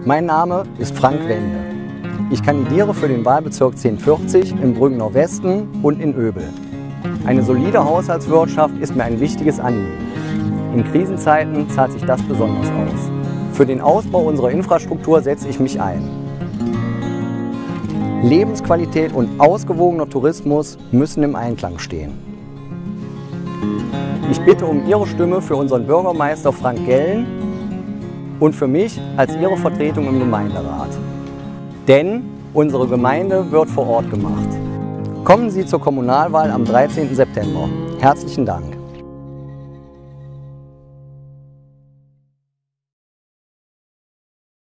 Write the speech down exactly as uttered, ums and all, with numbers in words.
Mein Name ist Frank Wende. Ich kandidiere für den Wahlbezirk zehn vierzig im Brüggener Westen und in Oebel. Eine solide Haushaltswirtschaft ist mir ein wichtiges Anliegen. In Krisenzeiten zahlt sich das besonders aus. Für den Ausbau unserer Infrastruktur setze ich mich ein. Lebensqualität und ausgewogener Tourismus müssen im Einklang stehen. Ich bitte um Ihre Stimme für unseren Bürgermeister Frank Gellen und für mich als Ihre Vertretung im Gemeinderat. Denn unsere Gemeinde wird vor Ort gemacht. Kommen Sie zur Kommunalwahl am dreizehnten September. Herzlichen Dank.